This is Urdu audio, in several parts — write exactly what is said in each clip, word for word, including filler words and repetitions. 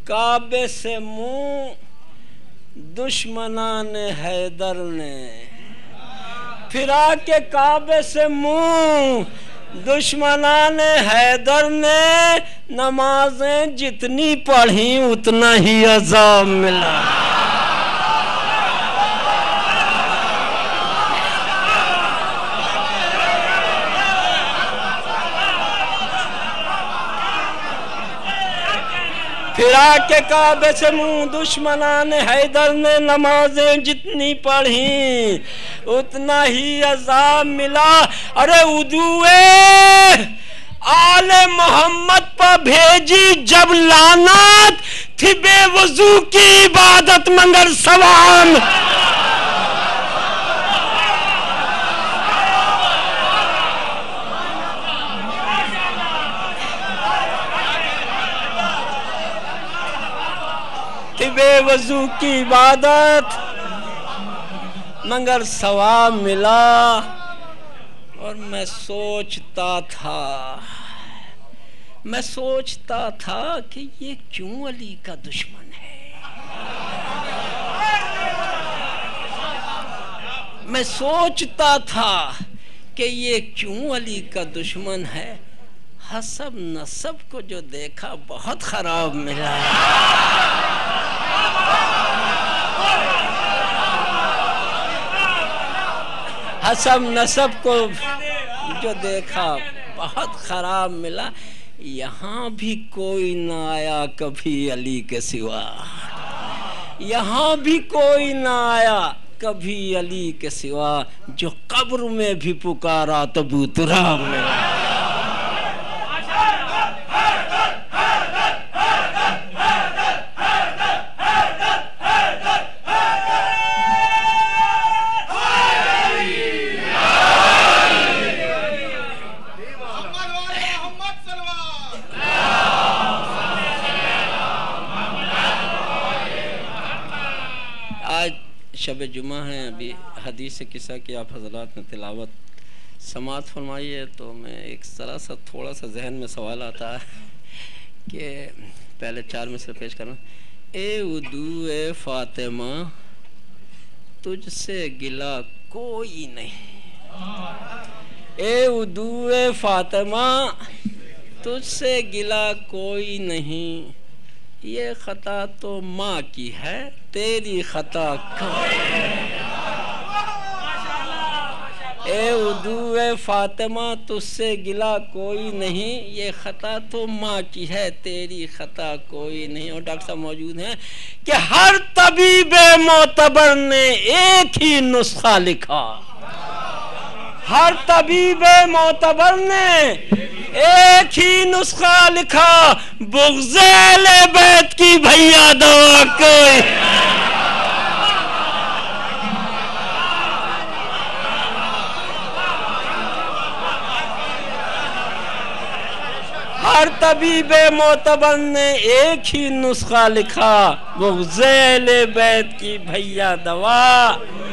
کعبے سے منہ دشمنان حیدر نے، پھرا کے کعبے سے منہ دشمنان حیدر نے، نمازیں جتنی پڑھیں اتنا ہی عذاب ملا۔ پھرا کے کعبے سے منہ دشمنان حیدر نے، نمازیں جتنی پڑھیں اتنا ہی عذاب ملا۔ ارے ادوئے آل محمد پر بھیجی جب لعنت، تھی بے وضو کی عبادت مگر ثواب۔ بے وضو کی عبادت مگر ثواب ملا۔ اور میں سوچتا تھا میں سوچتا تھا کہ یہ کیوں علی کا دشمن ہے، میں سوچتا تھا کہ یہ کیوں علی کا دشمن ہے۔ حسب نسب کو جو دیکھا بہت خراب ملا۔ حسب نسب کو جو دیکھا بہت خراب ملا۔ یہاں بھی کوئی نہ آیا کبھی علی کے سوا، یہاں بھی کوئی نہ آیا کبھی علی کے سوا، جو قبر میں بھی پکارا تو ابو تراب ملا۔ شب جمعہ ہے، ابھی حدیث قصہ کی آپ حضرات نے تلاوت سماعت فرمائی ہے، تو میں ایک ذرا سا تھوڑا سا ذہن میں سوال آتا ہے کہ پہلے چار میں سے پیش کرنا۔ اے ودو اے فاطمہ تجھ سے گلا کوئی نہیں، اے ودو اے فاطمہ تجھ سے گلا کوئی نہیں، یہ خطا تو ماں کی ہے تیری خطا کوئی نہیں۔ اے ودو اے فاطمہ تجھ سے گلا کوئی نہیں، یہ خطا تو ماں کی ہے تیری خطا کوئی نہیں۔ اور ڈاکٹر صاحب موجود ہیں کہ ہر طبیب معتبر نے ایک ہی نسخہ لکھا، ہر طبیب معتبر نے ایک ہی نسخہ لکھا، بغض اہل بیت کی بھیا دوا کوئی۔ ہر طبیب معتبر نے ایک ہی نسخہ لکھا، بغض اہل بیت کی بھیا دوا۔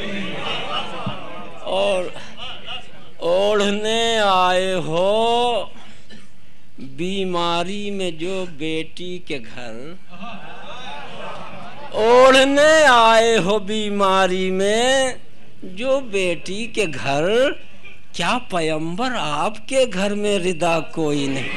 اور اوڑھنے آئے ہو بیماری میں جو بیٹی کے گھر، اوڑھنے آئے ہو بیماری میں جو بیٹی کے گھر، کیا پیغمبر آپ کے گھر میں ردا کوئی نہیں؟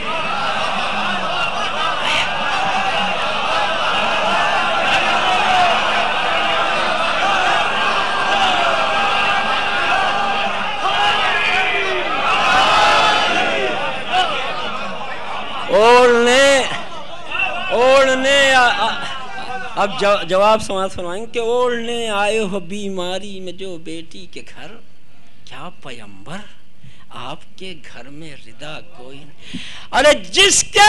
اوڑھنے اوڑھنے اب جواب سماعت فرمائیں کہ اوڑھنے آئے ہو بیماری میں جو بیٹی کے گھر، کیا پیغمبر آپ کے گھر میں ردا کوئی نہیں؟ ارے جس کے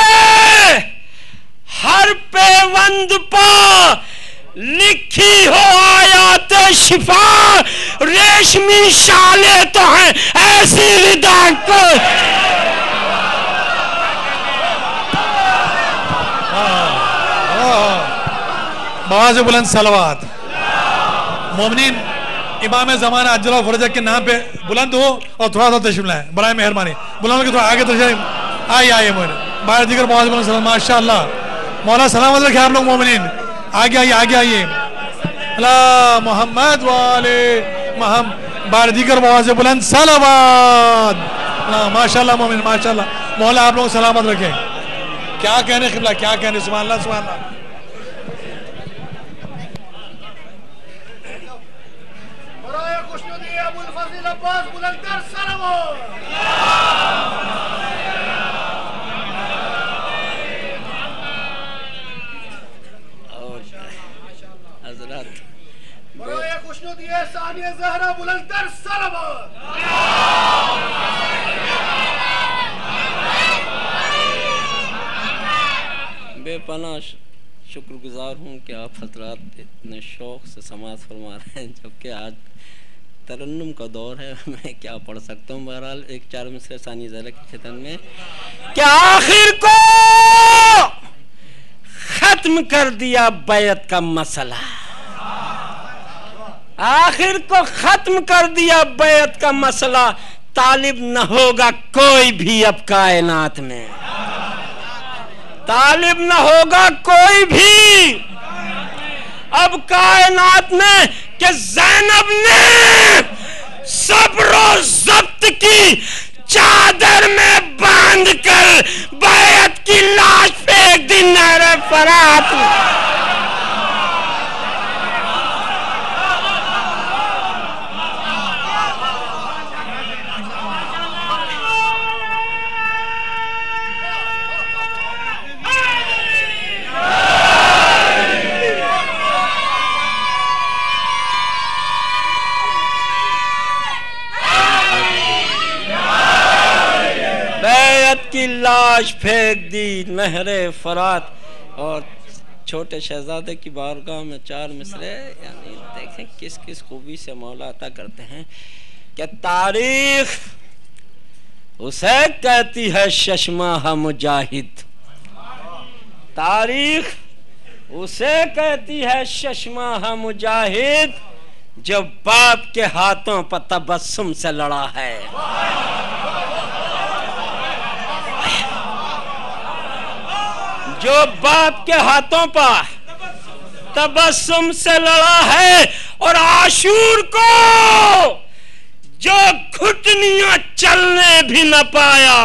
ہر پیوند پا لکھی ہو آیات شفا، ریشمی شالیں تو ہیں ایسی ردا کوئی۔ بآواز بلند صلوات۔ مومنین امام زمانہ عجل و فرجہ کے نام پہ بلند ہو اور تھوڑا سا تشریف لائیں برائے مہربانی، بلند ہو کہ تھوڑا آگے تشریف آئیے آئیے مومن باہر دیگر بآواز بلند صلوات۔ ماشاءاللہ मौला सलामत रखे आप लोग मोमिनीन। आगे आइए आगे आइए। अल्लाह मोहम्मद वाले मोहम्मद बार दीगर मौज़े बुलंद सलावत। माशाल्लाह मोमिन माशाल्लाह। मौला आप लोग सलामत रखे। क्या कहने क़िबला क्या कहने सुभान अल्लाह सुभान अल्लाह। बेपनाह शुक्रगुजार हूँ कि आप हजरात इतने शौक़ से समाअत फरमा रहे हैं, जबकि आज तरन्नुम का दौर है। मैं क्या पढ़ सकता हूँ। बहरहाल एक चार मिसरे सानी ज़रा की खिदमत में कि आखिर को ख़त्म कर दिया बैत का मसला, आखिर को ख़त्म कर दिया बैत का मसला। तालिब न होगा कोई भी अब कायनात में, तालिब न होगा कोई भी अब कायनात में कि ज़ैनब ने सब्र और ज़ब्त की चादर में बांध कर बैत की लाश फेंक दी नहरे फरात में। की लाश फेंक दी नहरे फरात। और छोटे शहजादे की बारगाह में चार मिसरे, यानी देखें किस किस खूबी से मौला अता करते हैं कि तारीख उसे कहती है चश्मा मुजाहिद, तारीख उसे कहती है चश्मा मुजाहिद जो बाप के हाथों पर तबस्सुम से लड़ा है। जो बाप के हाथों पर तबस्सुम से लड़ा है, और आशूर को जो घुटनियां चलने भी न पाया,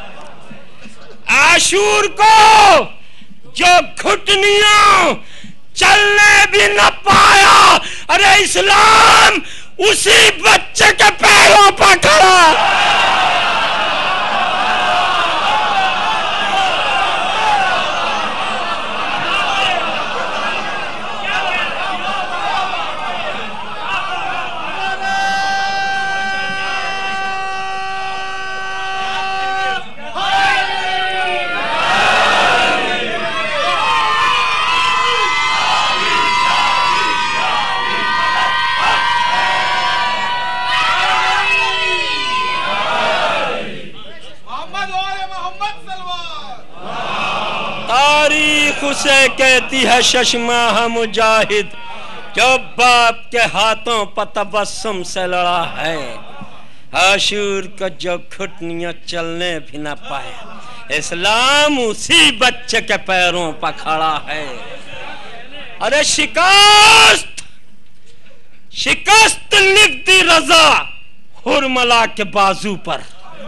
आशूर को जो घुटनियां चलने भी न पाया। अरे इस्लाम उसी बच्चे के पैरों पर खड़ा। उसे कहती है चश्मा मुजाहिद जो बाप के हाथों पर तबस्सुम से लड़ा है। आशूर को जो घुटनियां चलने भी न पाया, इस्लाम उसी बच्चे के पैरों पर खड़ा है। अरे शिकस्त शिकस्त लिख दी रजा हुरमला के बाजू पर,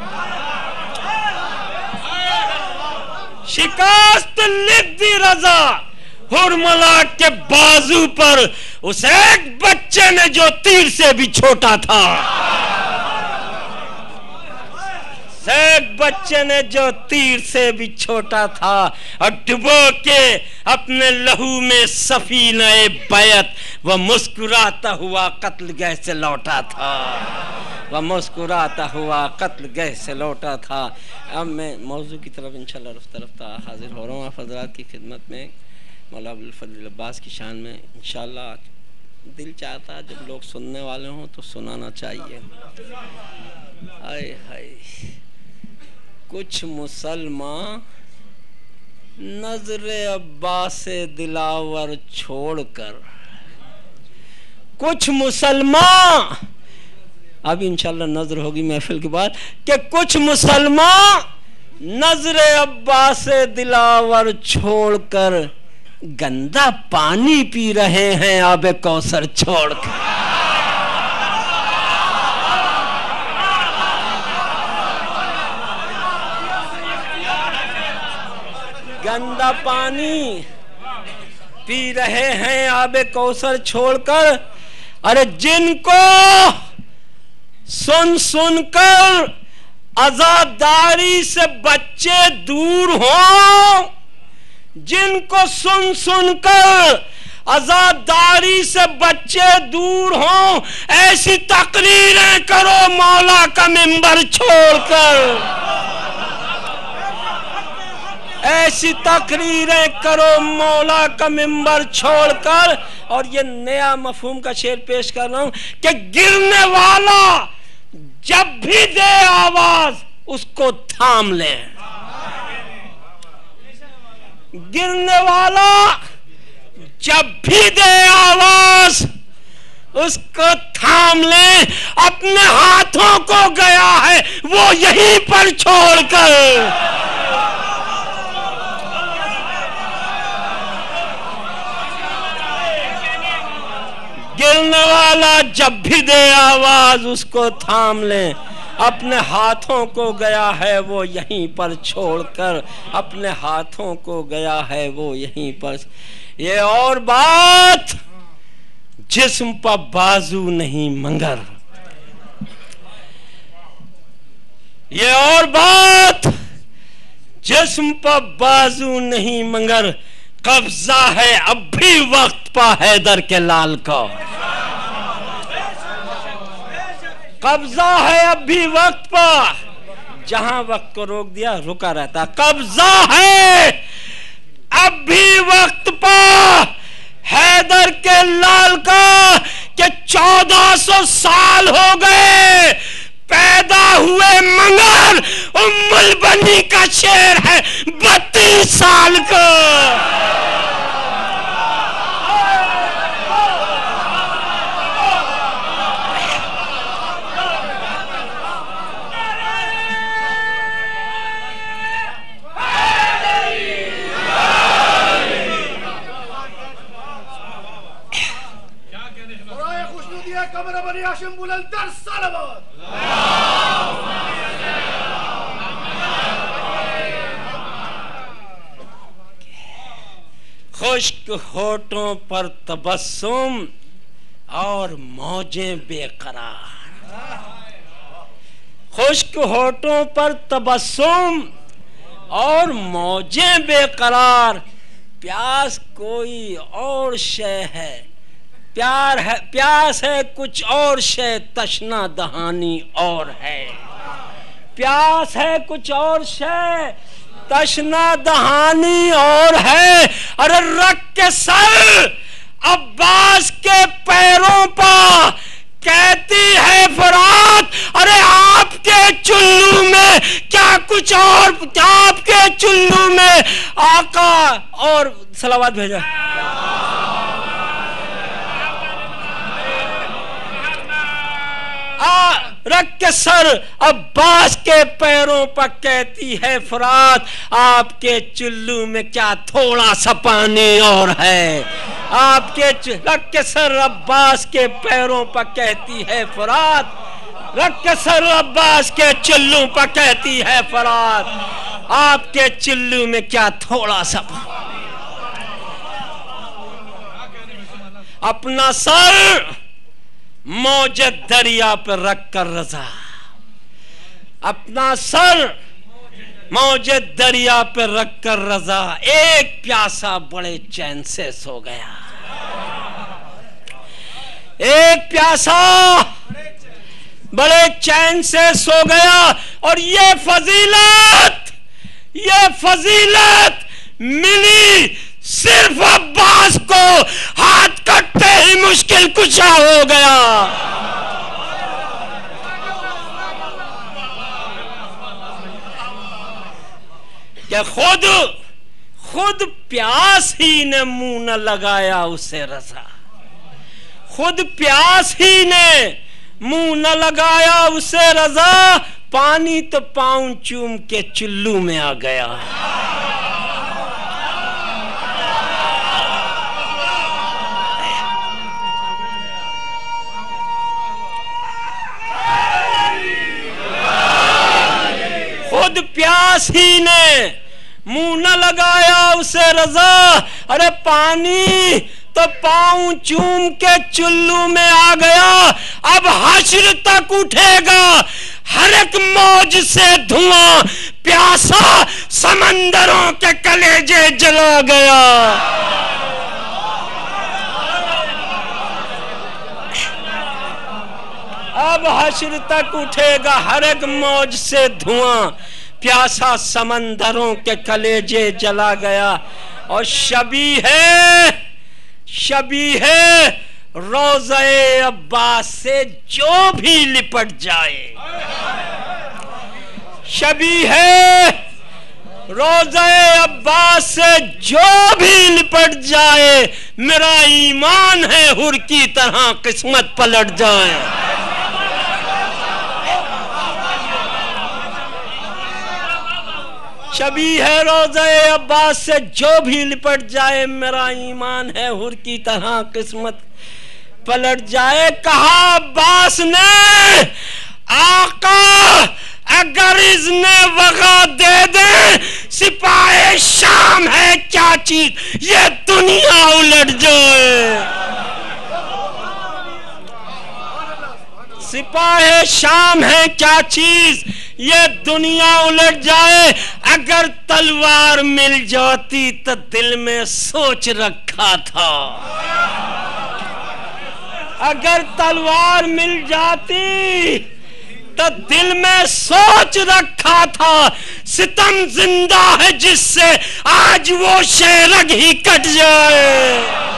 शिकस्त लिख दी रजा हुरमला के बाजू पर उस एक बच्चे ने जो तीर से भी छोटा था, एक बच्चे ने जो तीर से भी छोटा था, और डुबो के अपने लहू में सफीने बैत वह मुस्कुराता हुआ कत्ल गह से लौटा था, वह मुस्कुराता हुआ कत्ल गह से लौटा था। अब मैं मौजू की तरफ इंशाल्लाह रफ्ता रफ्ता हाजिर हो रहा हूँ आप हज़रात की खिदमत में। मौला अब्दुल फज़ल अब्बास की शान में इंशाल्लाह दिल चाहता है जब लोग सुनने वाले हों तो सुनाना चाहिए। हाय हाय कुछ मुसलमान नजरे अब्बास दिलावर छोड़कर, कुछ मुसलमान, अब इंशाल्लाह नजर होगी महफिल के बाद, कि कुछ मुसलमान نظر عباس دلاور چھوڑ کر گندا پانی پی رہے ہیں آب کوثر چھوڑ کر. گندا پانی پی رہے ہیں آب کوثر چھوڑ کر. ارے جن کو سن سن کر عزاداری سے بچے دور ہوں، جن کو سن سن کر عزاداری سے بچے دور ہوں، ایسی تقریریں کرو مولا کا منبر چھوڑ کر. ایسی تقریریں کرو مولا کا منبر چھوڑ کر. اور یہ نیا مفہوم کا شعر پیش کر رہا ہوں کہ گرنے والا جب بھی دے آواز اس کو تھام لے. گرنے والا جب بھی دے آواز اس کو تھام لے. اپنے ہاتھوں کو گیا ہے وہ یہیں پر چھوڑ کر. گرنے والا جب بھی دے آواز اس کو تھام لیں. اپنے ہاتھوں کو گیا ہے وہ یہیں پر چھوڑ کر. اپنے ہاتھوں کو گیا ہے وہ یہیں پر. یہ اور بات جسم پر بازو نہیں مگر. یہ اور بات جسم پر بازو نہیں مگر. قبضہ ہے اب بھی وقت پا حیدر کے لال کا. قبضہ ہے اب بھی وقت پا. جہاں وقت کو روک دیا رکا رہتا. قبضہ ہے اب بھی وقت پا حیدر کے لال کا کہ چودہ سو سال ہو گئے پیدا ہوئے مگر ام البنی کا شعر ہے بتیس سال کا. خشک ہونٹوں پر تبسم اور موجیں بے قرار. خشک ہونٹوں پر تبسم اور موجیں بے قرار. پیاس کوئی اور شے ہے پیار ہے پیاس ہے کچھ اور شے تشنا دہانی اور ہے. پیاس ہے کچھ اور شے تشنا دہانی اور ہے. ارے رکھ کے سر عباس کے پیروں پا کہتی ہے فرات. ارے آپ کے چلو میں کیا کچھ اور آپ کے چلو میں آقا اور صلوات بھیجا. رکھ کے سر عباس کے پیروں پر کہتی ہے فرات. آپ کے چلو میں کیا تھوڑا سا پانی اور ہے. آپ کے رکھ کے سر عباس کے پیروں پر کہتی ہے فرات. رکھ کے سر عباس کے چلو پر کہتی ہے فرات. آپ کے چلو میں کیا تھوڑا سا پانی. اپنا سر موج دریا پر رکھ کر رضا. اپنا سر موج دریا پر رکھ کر رضا. ایک پیاسا بڑے چین سے سو گیا. ایک پیاسا بڑے چین سے سو گیا. اور یہ فضیلت یہ فضیلت ملی صرف عباس کو. ہاتھ کٹتے ہی مشکل کشا ہو گیا. کہ خود خود پیاس ہی نے منہ نہ لگایا اسے رضا. خود پیاس ہی نے منہ نہ لگایا اسے رضا. پانی تو پاؤں چوم کے چلو میں آ گیا. خود پیاس ہی نے منہ نہ لگایا اسے رضا. ارے پانی تو پاؤں چوم کے چلو میں آ گیا. اب حشر تک اٹھے گا ہر ایک موج سے دھواں. پیاسا سمندروں کے کلیجے جلا گیا. اب حشر تک اٹھے گا ہر ایک موج سے دھواں. پیاسا سمندروں کے کلیجے جلا گیا. اور شبی ہے شبی ہے روضہ عباس سے جو بھی لپٹ جائے. شبی ہے روضہ عباس سے جو بھی لپٹ جائے. میرا ایمان ہے حر کی طرح قسمت پلٹ جائے. شبیہ ہے روضہ عباس سے جو بھی لپٹ جائے. میرا ایمان ہے حر کی طرح قسمت پلٹ جائے. کہا عباس نے آقا اگر اذن وغا دے دیں سپاہ شام ہے کیا چیز یہ دنیا الٹ جائے. سپاہ شام ہے کیا چیز یہ دنیا الٹ جائے. اگر تلوار مل جاتی تو دل میں سوچ رکھا تھا. اگر تلوار مل جاتی تو دل میں سوچ رکھا تھا. ستم زندہ ہے جس سے آج وہ شیرگ ہی کٹ جائے.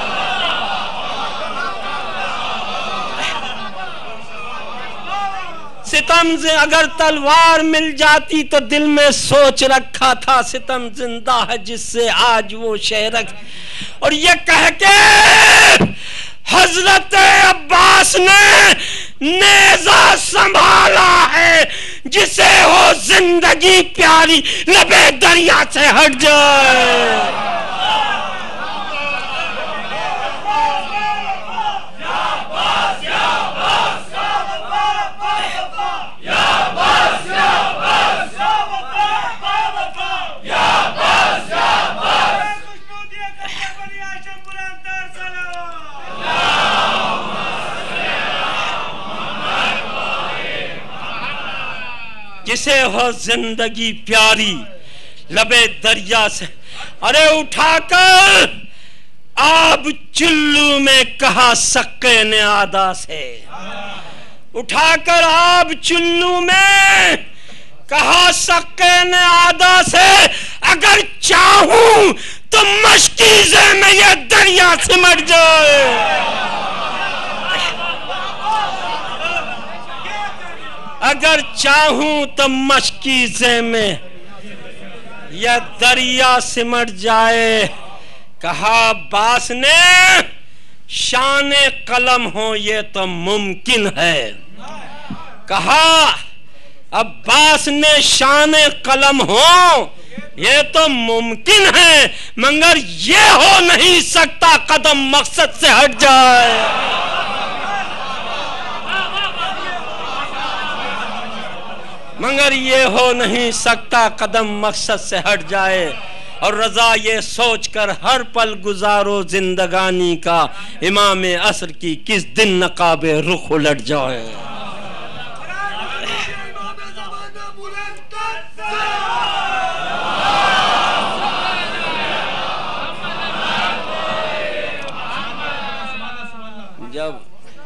ستم اگر تلوار مل جاتی تو دل میں سوچ رکھا تھا. ستم زندہ ہے جس سے آج وہ شیرگ. اور یہ کہہ کے حضرت عباس نے نیزہ سنبھالا ہے جسے ہو زندگی پیاری لبے دریا سے ہٹ جائے. جسے ہو زندگی پیاری لبے دریا سے. ارے اٹھا کر آب چلو میں کہا سکے نے آدھا سے. اٹھا کر آب چلو میں کہا سکے نے آدھا سے. اگر چاہوں تو مشکیزے میں یہ دریا سمٹ جائے. اگر چاہوں تو مشکیزے میں یہ دریا سمٹ جائے. کہا عباس نے شان قلم ہو یہ تو ممکن ہے. کہا عباس نے شان قلم ہو یہ تو ممکن ہے مگر یہ ہو نہیں سکتا قدم مقصد سے ہٹ جائے. مگر یہ ہو نہیں سکتا قدم مقصد سے ہٹ جائے. اور رضا یہ سوچ کر ہر پل گزارو زندگانی کا امام عصر کی کس دن نقاب رخ الٹ جائے. جب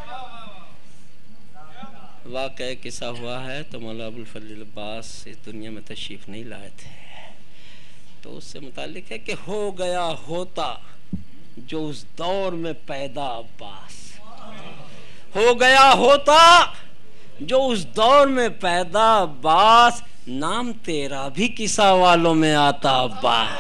واقعہ قصہ ہوا ہے تو مولا ابو الفضل عباس اس دنیا میں تشریف نہیں لائے تھے. تو اس سے متعلق ہے کہ ہو گیا ہوتا جو اس دور میں پیدا عباس. ہو گیا ہوتا جو اس دور میں پیدا عباس. نام تیرا بھی قصہ والوں میں آتا عباس.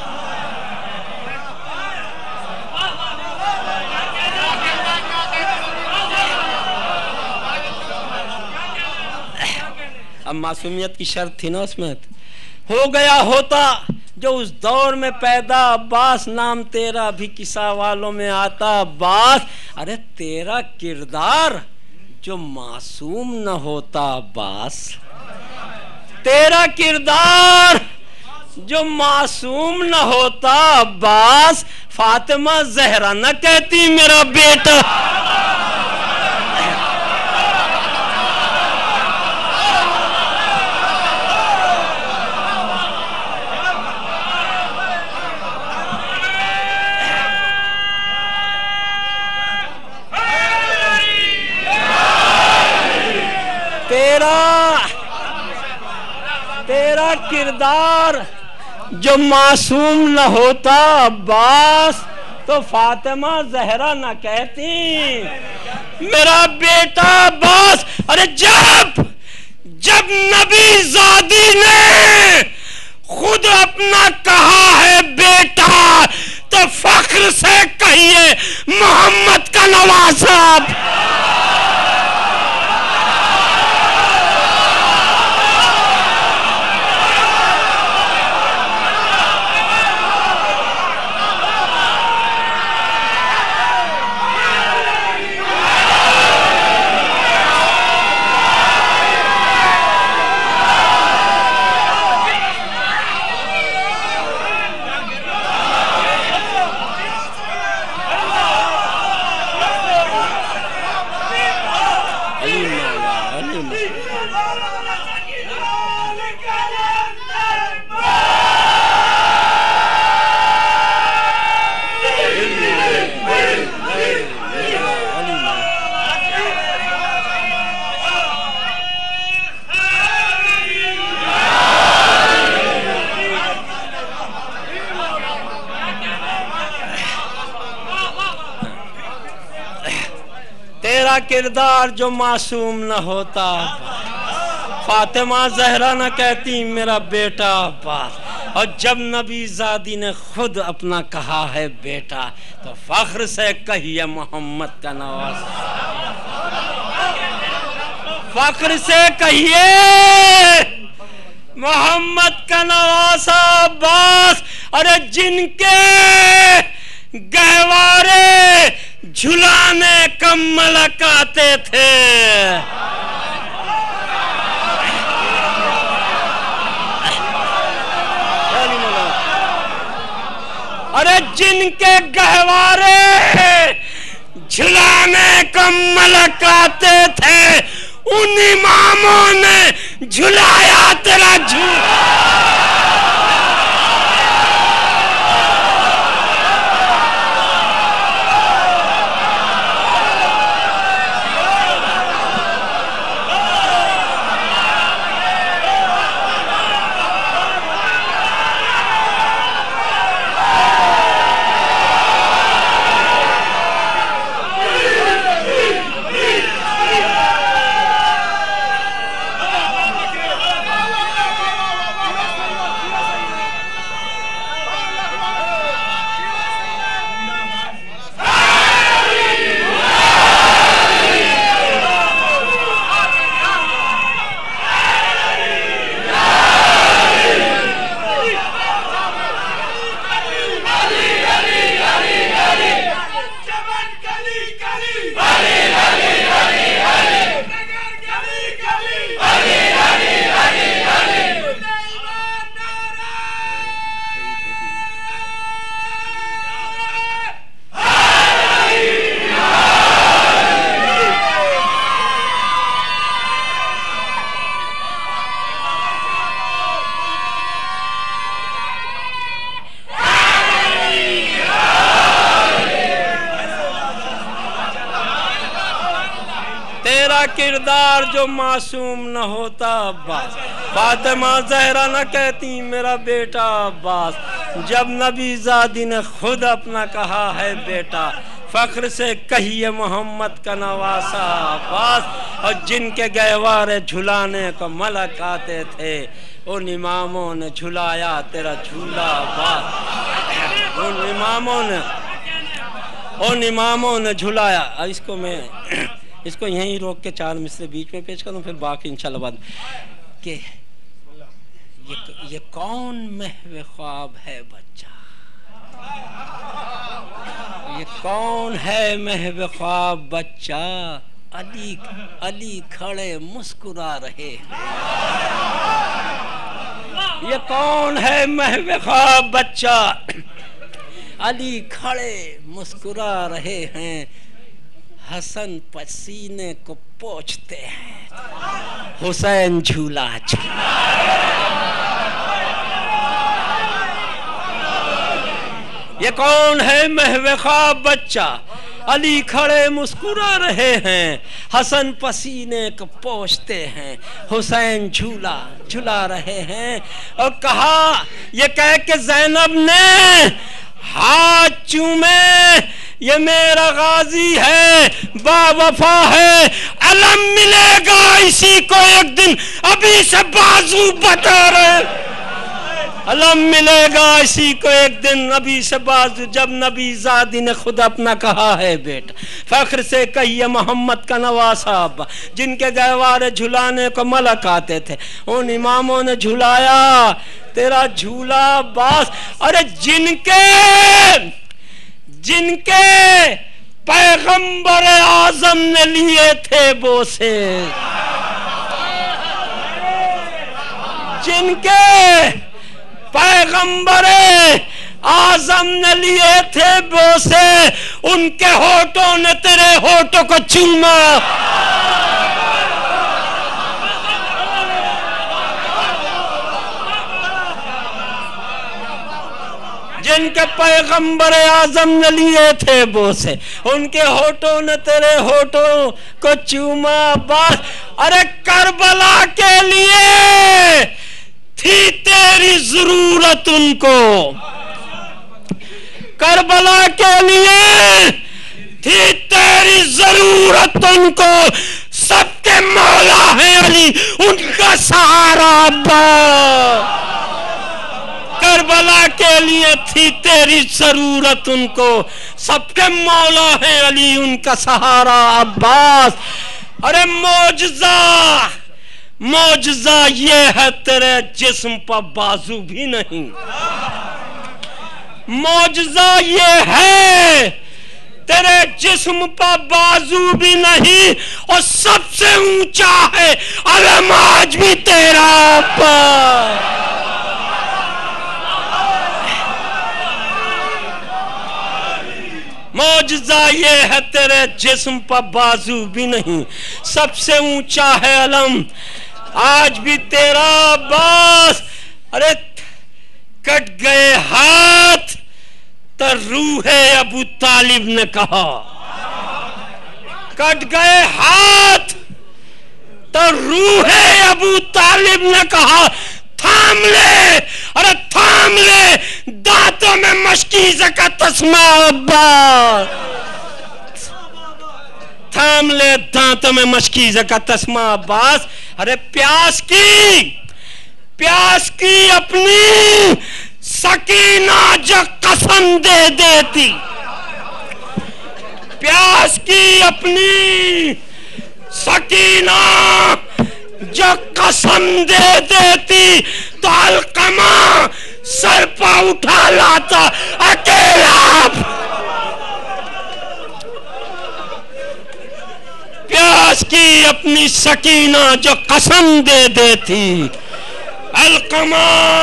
اب معصومیت کی شرط تھی نا اس میں، ہو گیا ہوتا جو اس دور میں پیدا عباس، نام تیرا بھی قصہ والوں میں آتا عباس، ارے تیرا کردار جو معصوم نہ ہوتا عباس، تیرا کردار جو معصوم نہ ہوتا عباس، فاطمہ زہرا نہ کہتی میرا بیٹا۔ تیرا تیرا کردار جو معصوم نہ ہوتا عباس، تو فاطمہ زہرا نہ کہتی میرا بیٹا عباس۔ ارے جب جب نبی زادی نے خود اپنا کہا ہے بیٹا، تو فخر سے کہیے محمد کا نواسا۔ کردار جو معصوم نہ ہوتا، فاطمہ زہرا نہ کہتی میرا بیٹا عباس، اور جب نبی زادی نے خود اپنا کہا ہے بیٹا، تو فخر سے کہیے محمد کا نواسا، فخر سے کہیے محمد کا نواسا عباس۔ ارے جن کے گہوارے جھلانے کا ملک آتے تھے، ارے جن کے گہوارے جھلانے کا ملک آتے تھے، ان اماموں نے جھلایا تیرا جھولا۔ کردار جو معصوم نہ ہوتا عباس، فاطمہ زہرا نہ کہتی میرا بیٹا عباس، جب نبی زادی نے خود اپنا کہا ہے بیٹا، فخر سے کہیے محمد کا نواسا عباس، اور جن کے گہوارے جھلانے کو ملک آتے تھے، ان اماموں نے جھلایا تیرا جھولا عباس، ان اماموں نے ان اماموں نے جھلایا۔ اس کو میں اس کو یہیں روک کے چار مصرے بیچ میں پیش کروں، پھر باقی انشاءاللہ بعد کہ یہ, یہ کون محو خواب ہے بچہ، یہ کون ہے محو خواب بچہ، علی علی کھڑے مسکرا رہے ہیں، یہ کون ہے محو خواب بچہ، علی کھڑے مسکرا رہے ہیں، حسن پسینے کو پوچھتے ہیں، حسین جھولا جھولا۔ یہ کون ہے محو خواب بچہ، علی کھڑے مسکرا رہے ہیں، حسن پسینے کو پوچھتے ہیں، حسین جھولا جھلا رہے ہیں۔ اور کہا یہ کہہ کہ زینب نے ہاتھ چومے، یہ میرا غازی ہے، با وفا ہے، علم ملے گا اسی کو ایک دن، ابھی سے بازو بتا رہے، علم ملے گا اسی کو ایک دن، ابھی سے بازو۔ جب نبی زادی نے خود اپنا کہا ہے بیٹا، فخر سے کہیے محمد کا نواز صاحب، جن کے گہوارے جھلانے کو ملک آتے تھے، ان اماموں نے جھلایا تیرا جھولا باس۔ ارے جن کے جن کے پیغمبر اعظم نے لیے تھے بوسے، جن کے پیغمبر اعظم نے لیے تھے بوسے، ان کے ہونٹوں نے تیرے ہونٹوں کو چوما، جن کے پیغمبر اعظم نے لیے تھے بوسے، ان کے ہونٹوں نے تیرے ہونٹوں کو چوما باس۔ ارے کربلا کے لیے تھی تیری ضرورت ان کو، کربلا کے لیے تھی تیری ضرورت ان کو، سب کے مولا ہے علی ان کا سہارا عباس، کربلا کے لیے تھی تیری ضرورت ان کو، سب کے مولا ہے علی ان کا سہارا عباس۔ ارے معجزہ معجزہ یہ ہے تیرے جسم پر بازو بھی نہیں، معجزہ یہ ہے تیرے جسم پر بازو بھی نہیں، اور سب سے اونچا ہے علم آج بھی تیرا پر۔ معجزہ یہ ہے تیرے جسم پر بازو بھی نہیں، سب سے اونچا ہے علم آج بھی تیرا عباس۔ ارے کٹ گئے ہاتھ تو روح ابو طالب نے کہا، کٹ گئے ہاتھ تو روح ابو طالب نے کہا، تھام لے، ارے تھام لے دانتوں میں مشکیزہ کا تسمہ عباس، تھام لے دانتوں میں مشکیزہ کا تسمہ عباس۔ ارے پیاس کی پیاس کی اپنی سکینہ جو قسم دے دیتی، پیاس کی اپنی سکینہ جو قسم دے دیتی، تو علقمہ سر پہ اٹھا لاتا اکیلا، پیاس کی اپنی سکینہ جو قسم دے دیتی، علقمہ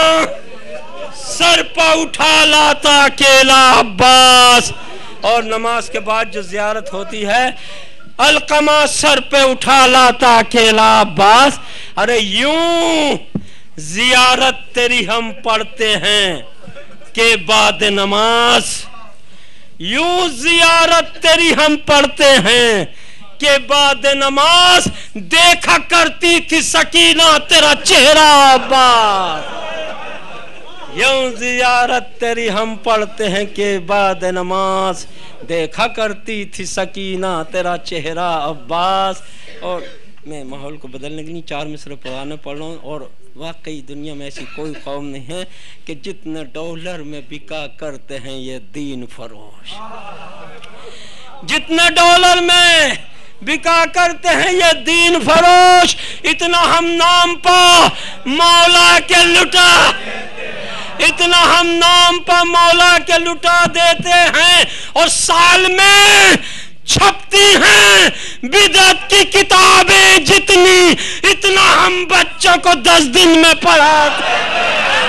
سر پہ اٹھا لاتا اکیلا عباس۔ اور نماز کے بعد جو زیارت ہوتی ہے، علقمہ سر پہ اٹھا لاتا اکیلا عباس۔ ارے یوں زیارت تیری ہم پڑھتے ہیں کہ بعد نماز، یوں زیارت تیری ہم پڑھتے ہیں کہ بعد نماز، دیکھا کرتی تھی سکینہ تیرا چہرہ عباس، یوں زیارت تیری ہم پڑھتے ہیں کہ بعد نماز، دیکھا کرتی تھی سکینہ تیرا چہرہ عباس۔ اور میں ماحول کو بدلنے کے لیے چار مصرع پرانے پڑھ رہا ہوں، اور واقعی دنیا میں ایسی کوئی قوم نہیں ہے کہ جتنے ڈالر میں بکا کرتے ہیں یہ دین فروش، جتنے ڈالر میں بکا کرتے ہیں یہ دین فروش، اتنا ہم نام پا مولا کے لٹا، اتنا ہم نام پا مولا کے لٹا دیتے ہیں، اور سال میں چھپتی ہیں بدعت کی کتابیں جتنی، اتنا ہم بچوں کو دس دن میں پڑھاتے ہیں۔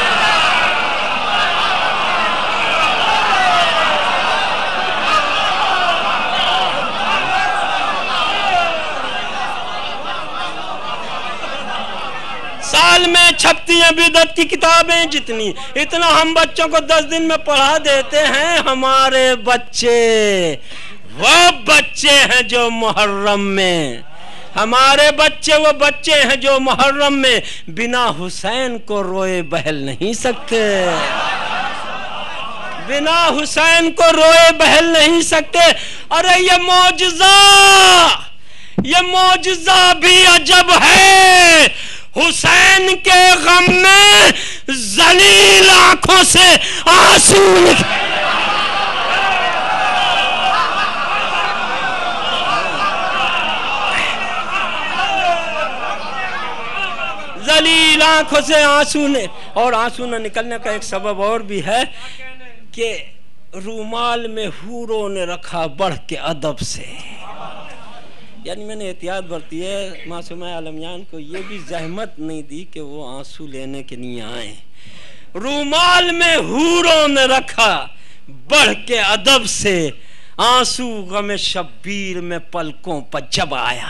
سال میں چھپتی ہیں بدعت کی کتابیں جتنی، اتنا ہم بچوں کو دس دن میں پڑھا دیتے ہیں۔ ہمارے بچے وہ بچے ہیں جو محرم میں، ہمارے بچے وہ بچے ہیں جو محرم میں بنا حسین کو روئے بہل نہیں سکتے، بنا حسین کو روئے بہل نہیں سکتے۔ ارے یہ معجزہ، یہ معجزہ بھی عجب ہے، حسین کے غم میں ذلیل آنکھوں سے آنسو نکلے، ذلیل آنکھوں سے آنسو نے، اور آنسو نہ نکلنے کا ایک سبب اور بھی ہے کہ رومال میں حوروں نے رکھا بڑھ کے ادب سے، یعنی میں نے احتیاط برتی ہے، معصومہ عالمیان کو یہ بھی زحمت نہیں دی کہ وہ آنسو لینے کے لیے آئیں۔ رومال میں حوروں نے رکھا بڑھ کے ادب سے، آنسو غم شبیر میں پلکوں پر جب آیا،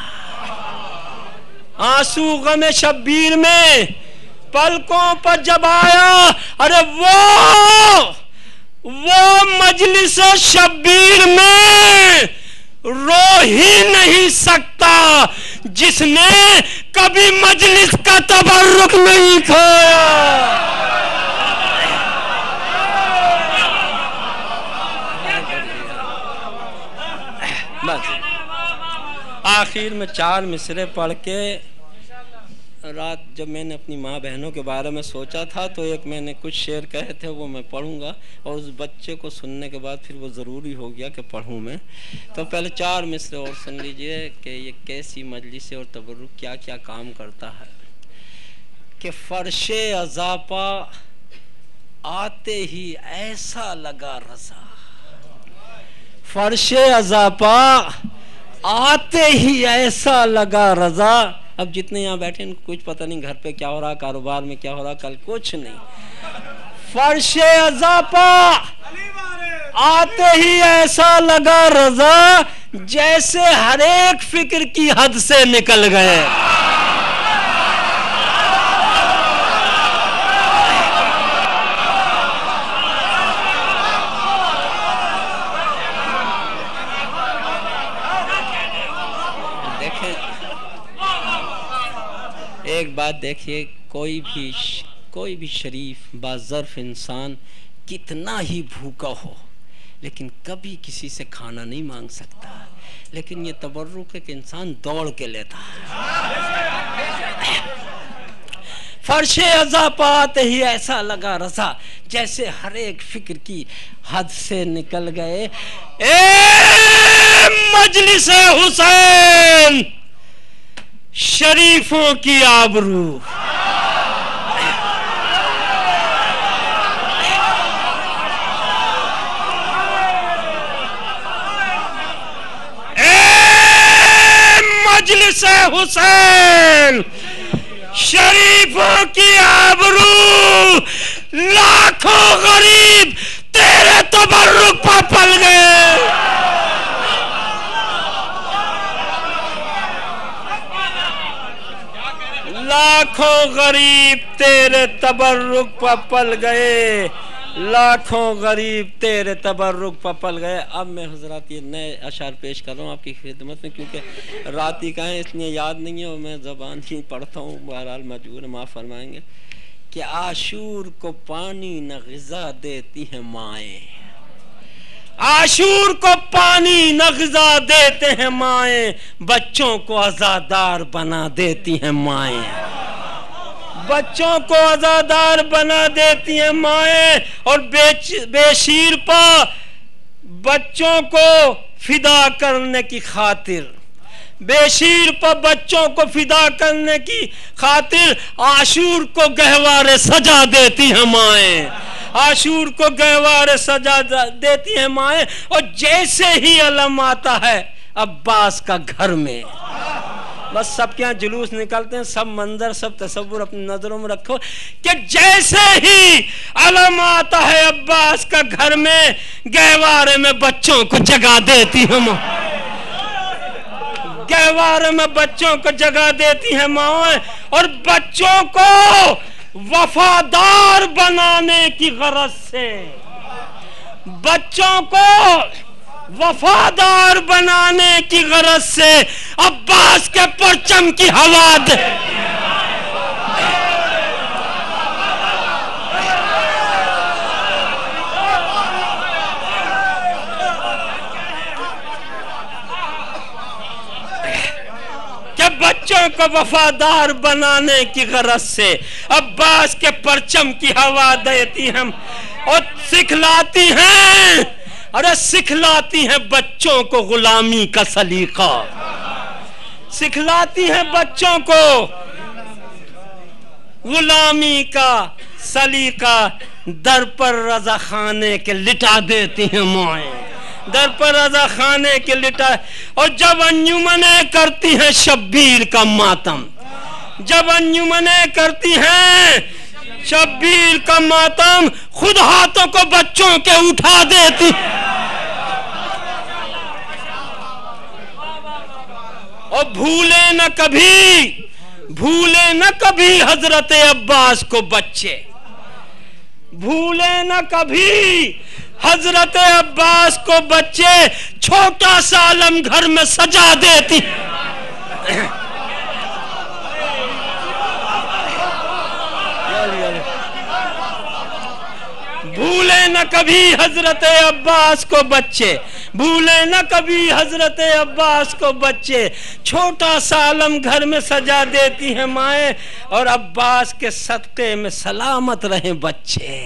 آنسو غم شبیر میں پلکوں پر جب آیا۔ ارے وہ وہ مجلس شبیر میں رو ہی نہیں سکتا جس نے کبھی مجلس کا تبرک نہیں کھایا۔ بس آخر میں چار مصرے پڑھ کے، رات جب میں نے اپنی ماں بہنوں کے بارے میں سوچا تھا تو ایک میں نے کچھ شعر کہے تھے وہ میں پڑھوں گا، اور اس بچے کو سننے کے بعد پھر وہ ضروری ہو گیا کہ پڑھوں میں۔ تو پہلے چار مصرے اور سن لیجئے کہ یہ کیسی مجلس اور تبرک کیا کیا کام کرتا ہے۔ کہ فرش عزاپا آتے ہی ایسا لگا رضا، فرش عزاپا آتے ہی ایسا لگا رضا۔ اب جتنے یہاں بیٹھے ان کو کچھ پتہ نہیں گھر پہ کیا ہو رہا، کاروبار میں کیا ہو رہا، کل کچھ نہیں۔ فرش عزاپا آتے ہی ایسا لگا رضا، جیسے ہر ایک فکر کی حد سے نکل گئے۔ ایک بات دیکھیے، کوئی بھی کوئی بھی شریف باظرف انسان کتنا ہی بھوکا ہو لیکن کبھی کسی سے کھانا نہیں مانگ سکتا، لیکن یہ تبرک ہے کہ انسان دوڑ کے لیتا ہے۔ فرش عزا پاتے ہی ایسا لگا رضا، جیسے ہر ایک فکر کی حد سے نکل گئے۔ اے مجلس حسین، شریفوں کی آبرو، اے مجلس حسین، شریفوں کی آبرو، لاکھوں غریب تیرے تبرک پر پل گئے۔ لاکھوں غریب تیرے تبرک پر پل گئے، لاکھوں غریب تیرے تبرک پر پل گئے۔ اب میں حضرات یہ نئے اشعار پیش کر رہا ہوں آپ کی خدمت میں، کیونکہ راتی کا ہے اس لیے یاد نہیں ہے اور میں زبان ہی پڑھتا ہوں، بہرحال مجبور ہے، معاف فرمائیں گے۔ کہ عاشور کو پانی نہ غذا دیتی ہیں مائیں، عاشور کو پانی نہ غذا دیتے ہیں مائیں، بچوں کو عزادار بنا دیتی ہیں مائیں، بچوں کو عزادار بنا دیتی ہیں مائیں، اور بے شیر پا بچوں کو فدا کرنے کی خاطر، बेशीर पर बच्चों को फिदा करने की खातिर आशूर को गहवारे सजा देती हैं माएँ, आशूर को गहवारे सजा देती हैं माएँ। और जैसे ही अलम आता है अब्बास का घर में, बस सबके यहाँ जुलूस निकलते हैं, सब मंजर सब तस्वुर अपनी नजरों में रखो कि जैसे ही अलम आता है अब्बास का घर में, गहवारे में बच्चों को जगा देती है माँ, गहवारे में बच्चों को जगा देती है माँ। और बच्चों को वफादार बनाने की गरज से, बच्चों को वफादार बनाने की गरज से अब्बास के परचम की हवा दे, कि बच्चों को वफादार बनाने की गरज से अब्बास के परचम की हवा देती हम और सिखलाती हैं, अरे सिखलाती हैं बच्चों को गुलामी का सलीका, सिखलाती हैं बच्चों को गुलामी का सलीका। दर पर रजा खाने के लिटा देती हैं माएँ, दर पर रजा खाने के लिटा। और जब अंजुमने करती हैं शब्बीर का मातम, जब अंजुमने करती हैं शब्बीर का मातम, खुद हाथों को बच्चों के उठा देती और भूले न कभी, भूले न कभी हजरत अब्बास को बच्चे, भूले न कभी हजरत अब्बास को बच्चे, छोटा सा आलम घर में सजा देती। भूले न कभी हजरत अब्बास को बच्चे, भूले न कभी हजरत अब्बास को बच्चे, छोटा सा आलम घर में सजा देती है माएँ। और अब्बास के सदक़े में सलामत रहे बच्चे,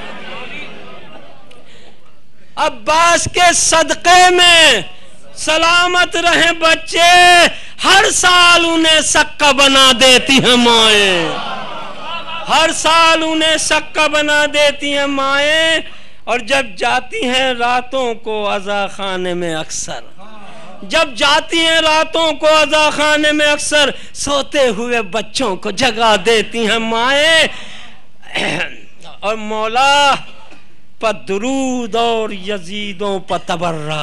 अब्बास के सदक़े में सलामत रहे बच्चे। हर साल उन्हें सक्का बना देती है माएँ, हर साल उन्हें सक्का बना देती हैं माएँ। और जब जाती हैं रातों को अज़ा खाने में अक्सर, जब जाती हैं रातों को अज़ा खाने में अक्सर, सोते हुए बच्चों को जगा देती हैं माएँ। और मौला पर दुरूद और यजीदों पर तबर्रा,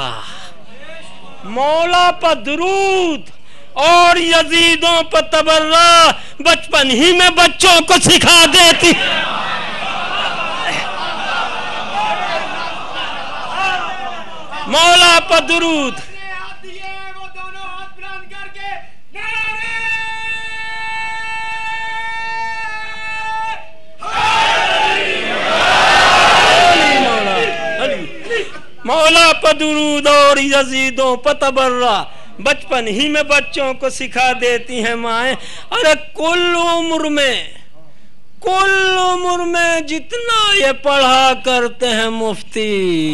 मौला पर दुरूद और यजीदों पर तबर्रा बचपन ही में बच्चों को सिखा देती। मौला पर दुरूद, मौला पर दुरूद और यजीदों पर तबर्रा बचपन ही में बच्चों को सिखा देती हैं माएँ। अरे कुल उम्र में, कुल उम्र में जितना ये पढ़ा करते हैं मुफ्ती,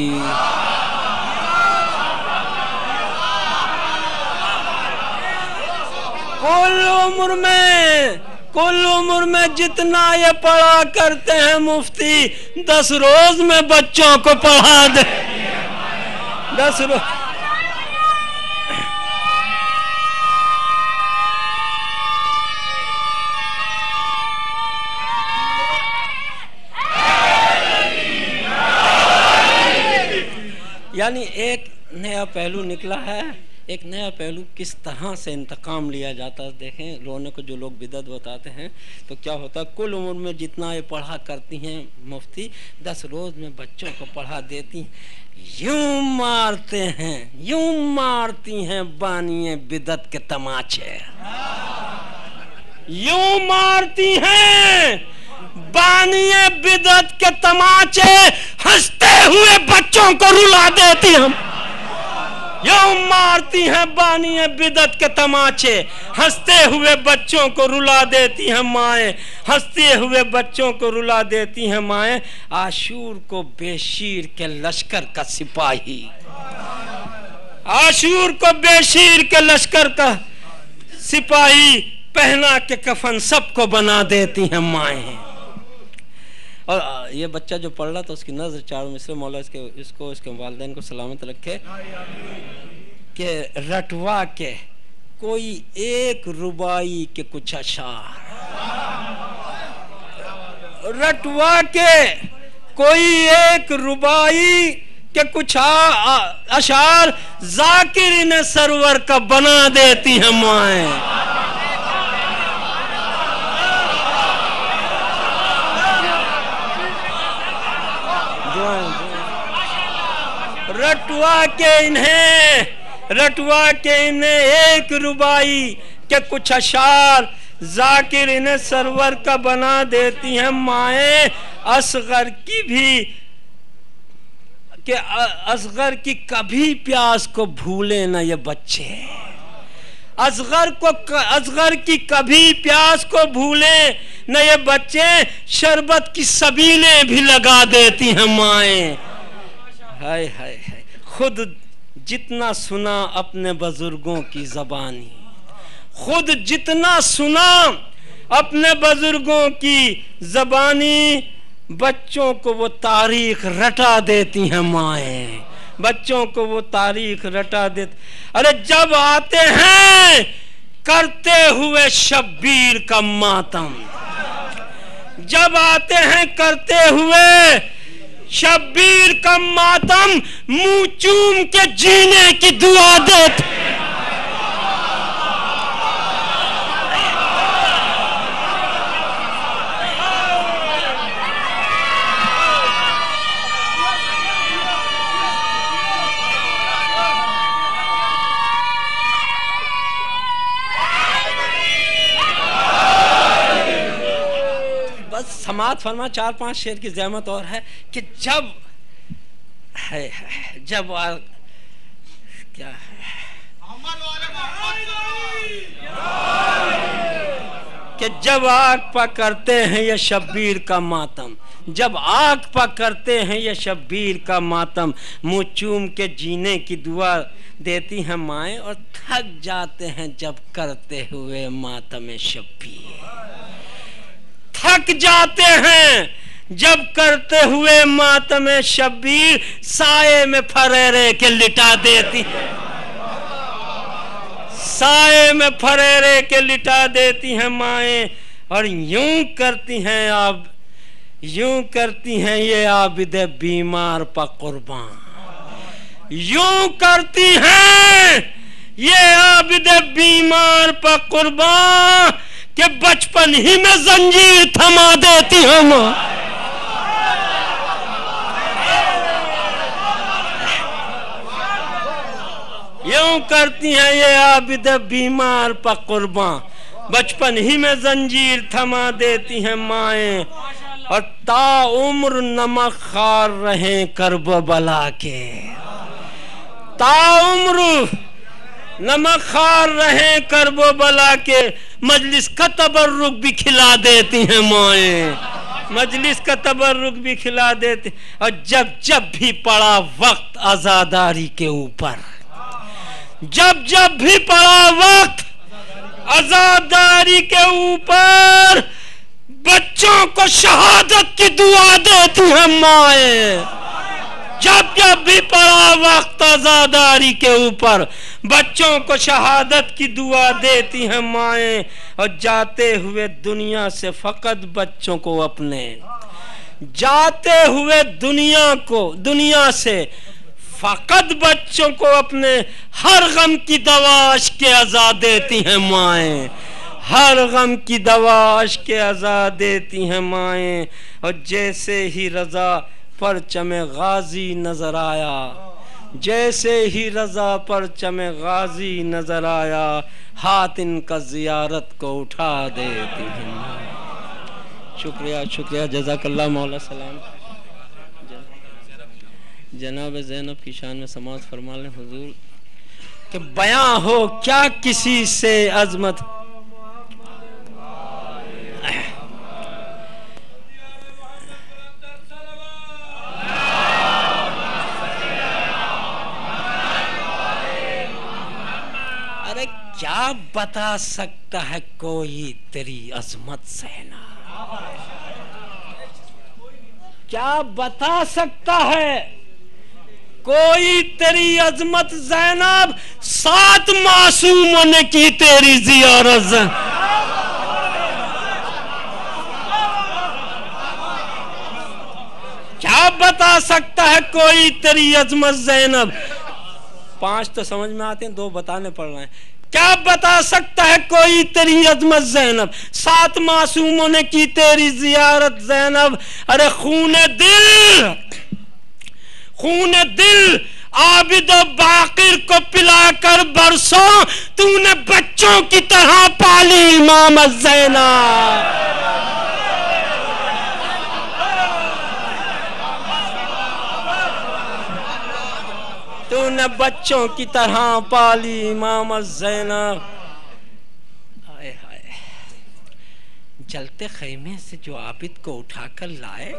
कुल उम्र में, कुल उम्र में जितना ये पढ़ा करते हैं मुफ्ती, दस रोज में बच्चों को पढ़ा दे, दस रोज। यानी एक नया पहलू निकला है, एक नया पहलू किस तरह से इंतकाम लिया जाता है। देखें, रोने को जो लोग बिदत बताते हैं तो क्या होता है, कुल उम्र में जितना ये पढ़ा करती हैं मुफ्ती, दस रोज में बच्चों को पढ़ा देती हैं। यूं मारते हैं, यूं मारती हैं बानिए बिदत के तमाचे, यूं मारती हैं बानिए बिदत के तमाचे, हंसते हुए बच्चों को रुला देती हम। यूं मारती हैं बानिए बिदत के तमाचे, हंसते हुए बच्चों को रुला देती हैं माएँ, हंसते हुए बच्चों को रुला देती हैं माएँ। आशूर को बेशीर के लश्कर का सिपाही, आशूर को बेशीर के लश्कर का सिपाही पहना के कफन सबको बना देती हैं माएँ। और ये बच्चा जो पढ़ रहा था उसकी नजर चारों मिसरे मौला इसके इसको इसके वालिदैन को सलामत रखे कि रटवा के कोई एक रुबाई के कुछ अशार, रटवा के कोई एक रुबाई के कुछ अशार जाकिर सरवर का बना देती हैं माएँ। रटवा के इन्हें रटवा के इन्हें एक रुबाई के कुछ अशार जाकिर इन्हें सरवर का बना देती हैं माएँ। असगर की भी के असगर की कभी प्यास को भूले न ये बच्चे, असगर को असगर की कभी प्यास को भूले न ये बच्चे, शरबत की सबीलें भी लगा देती हैं माएँ। हाय हाय हाय, खुद जितना सुना अपने बुजुर्गों की ज़बानी, खुद जितना सुना अपने बुजुर्गों की ज़बानी, बच्चों को वो तारीख रटा देती हैं माएँ, बच्चों को वो तारीख रटा देती। अरे जब आते हैं करते हुए शब्बीर का मातम, जब आते हैं करते हुए शब्बीर का मातम, मुंह चूम के जीने की दुआ देते। समात फरमा चार पांच शेर की ज़हमत और है कि जब है, है जब आ, क्या है कि जब आग पकड़ते हैं ये शब्बीर का मातम, जब आग पकड़ते हैं ये शब्बीर का मातम, मुँह चूम के जीने की दुआ देती हैं माएँ। और थक जाते हैं जब करते हुए मातम शब्बीर, थक जाते हैं जब करते हुए मातम शब्बीर, साये में फरेरे के लिटा देती, साये में फरेरे के लिटा देती हैं माएँ। और यूं करती हैं आप, यूं करती हैं ये आबिदे बीमार पा कुर्बान, यूं करती हैं ये आबिदे बीमार पा कुर्बान कि बचपन ही में जंजीर थमा देती हम। यूं करती हैं ये आबिद बीमार पा कुर्बान, बचपन ही में जंजीर थमा देती हैं माएँ। और ता उम्र नमक खार रहे करब बला के, ता उम्र नमक खार रहे करबो बला के, मजलिस का तबर्रुक भी खिला देती हैं माएँ, मजलिस का तबर्रुक भी खिला देती। और जब जब भी पड़ा वक्त आजादारी के ऊपर, जब जब भी पड़ा वक्त आजादारी के ऊपर, बच्चों को शहादत की दुआ देती हैं माएँ। जब जब भी पड़ा वक्त आजादारी के ऊपर, बच्चों को शहादत की दुआ देती हैं माएँ। और जाते हुए दुनिया से फकत बच्चों को अपने, जाते हुए दुनिया को दुनिया से फकत बच्चों को अपने, हर गम की दवाश के अज़ा देती हैं माएँ, हर गम की दवाश के अज़ा देती हैं माएँ। और जैसे ही रज़ा परचमे गाजी नजर आया, जैसे ही रज़ा परचमे गाजी नजर आया, हाथ इनका ज़ियारत को उठा देती हैं। शुक्रिया शुक्रिया, जज़ाकल्लाह मौला सलाम। जनाब ज़ैनब की शान में समाअत फरमा लें हुजूर कि बयां हो क्या किसी से अजमत, کیا بتا سکتا ہے کوئی تیری عظمت زینب، کیا بتا سکتا ہے کوئی تیری عظمت زینب، سات معصوموں نے کی تیری زیارت، کیا بتا سکتا ہے کوئی تیری عظمت زینب. پانچ تو سمجھ میں آتے ہیں، دو بتانے پڑ رہے ہیں. کیا بتا سکتا ہے کوئی تیری عظمت زینب، سات معصوموں نے کی تیری زیارت زینب. ارے خون دل، خون دل عابد و باقر کو پلا کر برسوں تو نے بچوں کی طرح پالی امامت زینب. تو نے بچوں کی طرح پالی امامت زینب. آئے ہائے، جلتے خیمے سے جو عابد کو اٹھا کر لائے،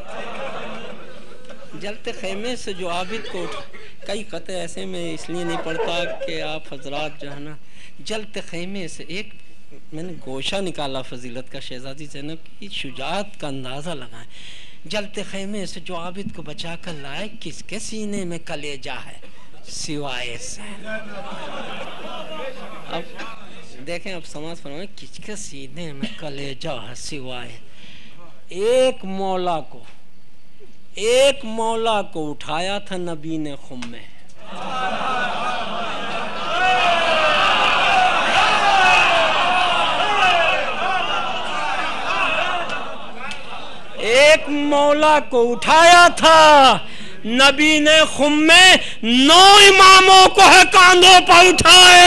جلتے خیمے سے جو عابد کو اٹھا، کئی قطعے ایسے میں اس لیے نہیں پڑھتا کہ آپ حضرات جو ہے نا جلتے خیمے سے، ایک میں نے گوشہ نکالا فضیلت کا شہزادی زینب کی شجاعت کا اندازہ لگائیں. جلتے خیمے سے جو عابد کو بچا کر لائے، کس کے سینے میں کلیجہ ہے سوائے زینب. اب دیکھیں، اب سماعت فرمائیں، کس کے سینے میں کلیجہ ہے سوائے ایک مولا کو، ایک مولا کو اٹھایا تھا نبی نے خم میں. ایک مولا کو اٹھایا تھا نبی نے خم میں، نو اماموں کو ہے کاندھوں پر اٹھائے.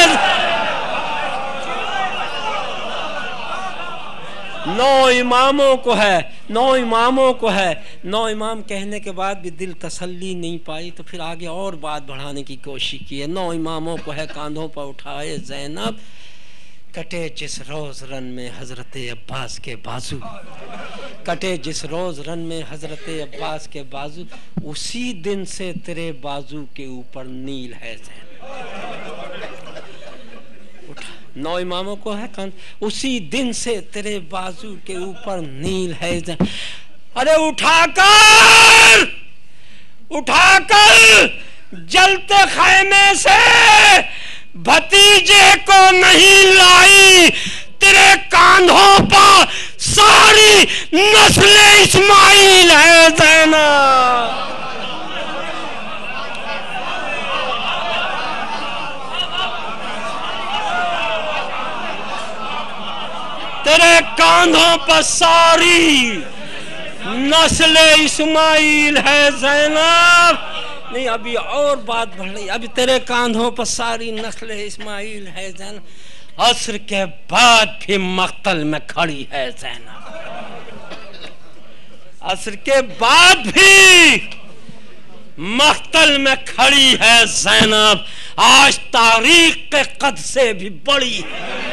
نو اماموں کو ہے، نو اماموں کو ہے. نو امام کہنے کے بعد بھی دل تسلی نہیں پائی تو پھر آگے اور بات بڑھانے کی کوشش کی ہے. نو اماموں کو ہے کاندھوں پر اٹھائے زینب، کٹے جس روز رن میں حضرت عباس کے بازو، کٹے جس روز رن میں حضرت عباس کے بازو، اسی دن سے تیرے بازو کے اوپر نیل ہے زینب. نو اماموں کو ہے کان، اسی دن سے تیرے بازو کے اوپر نیل ہے زینب. ارے اٹھا کر، اٹھا کر جلتے خیمے سے بھتیجے کو نہیں لائی، تیرے کاندھوں پر ساری نسل اسماعیل ہے زینب. تیرے کاندھوں پر ساری نسل اسماعیل ہے زینب. نہیں، ابھی اور بات بڑھ رہی، ابھی تیرے کاندھوں پر ساری نسل اسماعیل ہے زینب. عصر کے بعد بھی مقتل میں کھڑی ہے زینب، عصر کے بعد بھی مقتل میں کھڑی ہے زینب. آج تاریخ کے قد سے بھی بڑی ہے.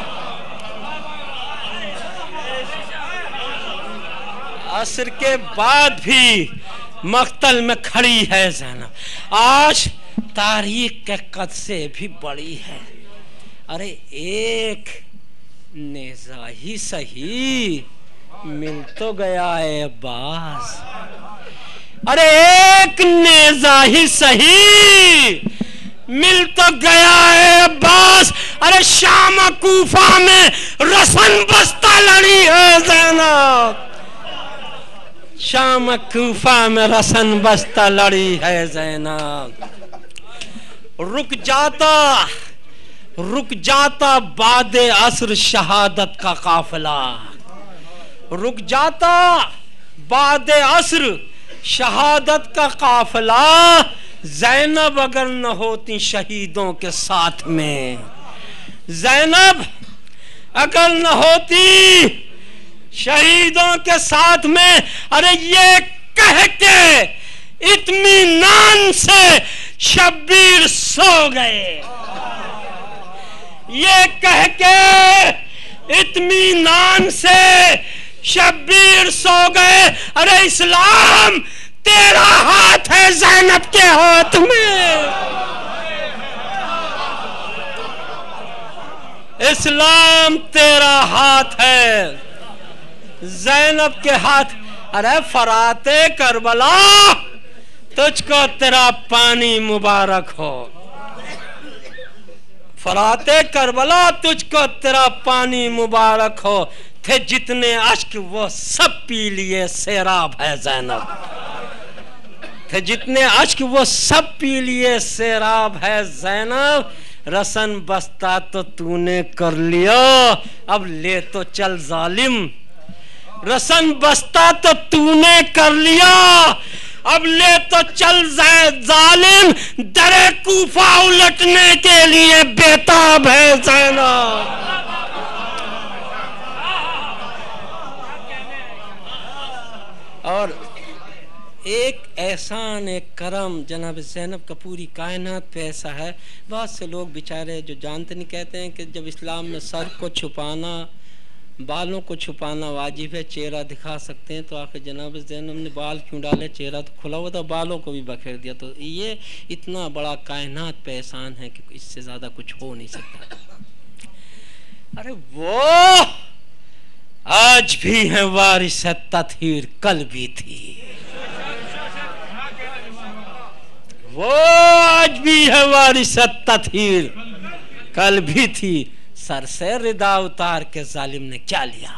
عصر کے بعد بھی مقتل میں کھڑی ہے زینب، آج تاریخ کے قد سے بھی بڑی ہے. ارے ایک نیزہ ہی سہی مل تو گیا ہے عباس، ارے ایک نیزہ ہی سہی مل تو گیا ہے عباس. ارے شام کوفہ میں رسن بستہ لڑی ہے زینب، شام کوفہ میں رسن بستہ لڑی ہے زینب. رک جاتا، رک جاتا بعد عصر شہادت کا قافلہ، رک جاتا بعد عصر شہادت کا قافلہ. زینب اگر نہ ہوتی شہیدوں کے ساتھ میں، زینب اگر نہ ہوتی شہیدوں کے ساتھ میں. ارے یہ کہہ کے اطمینان سے شبیر سو گئے، یہ کہہ کے اطمینان سے شبیر سو گئے. ارے اسلام تیرا ہاتھ ہے زینب کے ہاتھ میں. اسلام تیرا ہاتھ ہے، زینب کے ہاتھ. ارے فرات کربلا تجھ کو تیرا پانی مبارک ہو، فرات کربلا تجھ کو تیرا پانی مبارک ہو. تھے جتنے اشک وہ سب پی لیے سیراب ہے زینب، تھے جتنے اشک وہ سب پی لیے سیراب ہے زینب. رسن بستہ تو تو نے کر لیا اب لے تو چل ظالم، رسن بستہ تو تو نے کر لیا اب لے تو چل ظالم. در کوفہ الٹنے کے لیے بیتاب ہے زینب. اور ایک احسان ایک کرم جناب زینب کا پوری کائنات پہ ایسا ہے. بہت سے لوگ بیچارے جو جانتے نہیں کہتے ہیں کہ جب اسلام میں سر کو چھپانا، بالوں کو چھپانا واجب ہے، چہرہ دکھا سکتے ہیں، تو آخر جناب زینب نے بال کیوں ڈالے؟ چہرہ تو کھلا ہوا تھا، بالوں کو بھی بکھیر دیا. تو یہ اتنا بڑا کائنات پہ احسان ہے کہ اس سے زیادہ کچھ ہو نہیں سکتا. ارے وہ آج بھی ہے وارث تطہیر، کل بھی تھی. وہ آج بھی ہے وارث تطہیر، کل بھی تھی. سر سے ردا اتار کے ظالم نے کیا لیا؟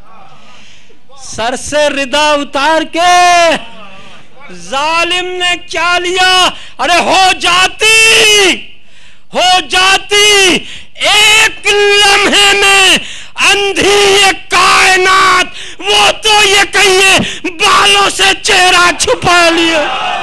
سر سے ردا اتار کے ظالم نے کیا لیا؟ ارے ہو جاتی ہو جاتی ایک لمحے میں اندھی یہ کائنات، وہ تو یہ کہیے بالوں سے چہرہ چھپا لیا.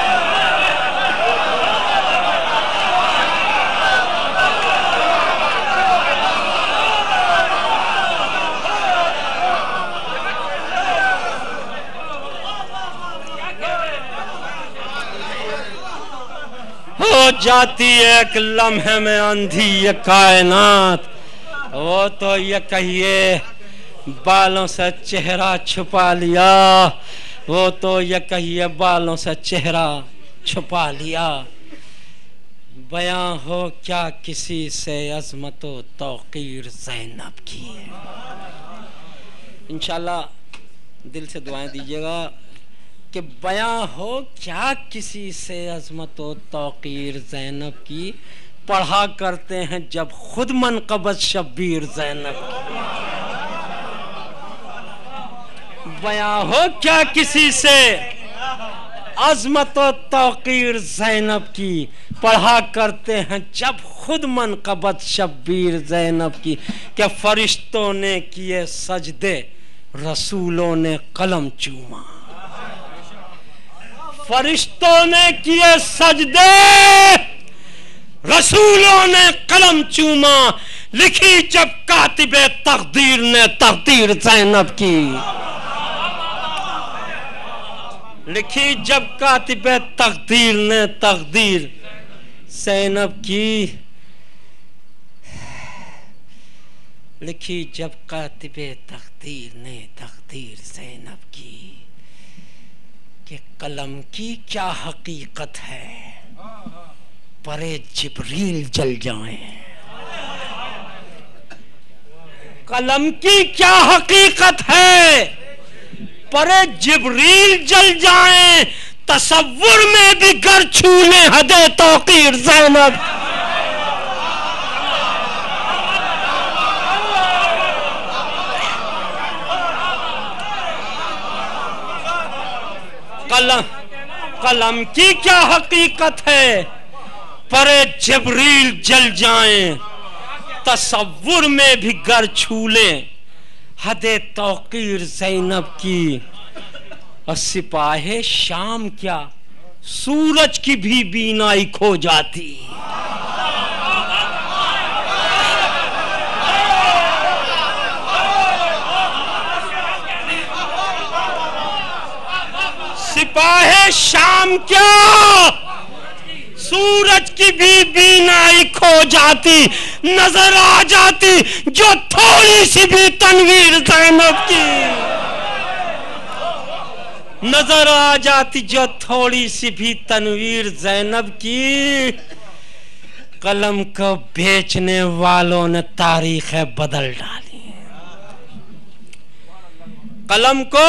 ہو جاتی ایک لمحے میں اندھی یہ کائنات، وہ تو یہ کہیے بالوں سے چہرہ چھپا لیا، وہ تو یہ کہیے بالوں سے چہرہ چھپا لیا. بیاں ہو کیا کسی سے عظمت و توقیر زینب کی. انشاءاللہ دل سے دعائیں دیجیے گا کہ بیاں ہو کیا کسی سے عظمت و توقیر زینب کی. پڑھا کرتے ہیں جب خود منقبت شبیر زینب کی. بیاں ہو کیا کسی سے عظمت و توقیر زینب کی، پڑھا کرتے ہیں جب خود منقبت شبیر زینب کی. کہ فرشتوں نے کیے سجدے رسولوں نے قلم چوما، فرشتوں نے کیے سجدے رسولوں نے قلم چوما. لکھی جب کاتب تقدیر نے تقدیر زینب کی، لکھی جب کاتب تقدیر نے تقدیر زینب کی، لکھی جب کاتب تقدیر نے تقدیر زینب کی. کہ قلم کی کیا حقیقت ہے، پرے جبریل جل جائیں. قلم کی کیا حقیقت ہے، پرے جبریل جل جائیں. تصور میں بھی گر چھولے حد توقیر زینب. قلم قلم کی کیا حقیقت ہے، پرے جبریل جل جائیں. تصور میں بھی گر چھولے حد توقیر زینب کی. اور سپاہ شام کیا سورج کی بھی بینائی کھو جاتی. سپاہ شام کیا سورج کی بھی بینائی کھو جاتی. نظر آ جاتی جو تھوڑی سی بھی تنویر زینب کی، نظر آ جاتی جو تھوڑی سی بھی تنویر زینب کی. قلم کو بیچنے والوں نے تاریخیں بدل ڈالی. قلم کو